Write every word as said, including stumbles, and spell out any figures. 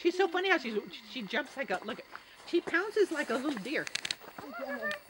She's so funny how she's, she jumps like a, look, she pounces like a little deer.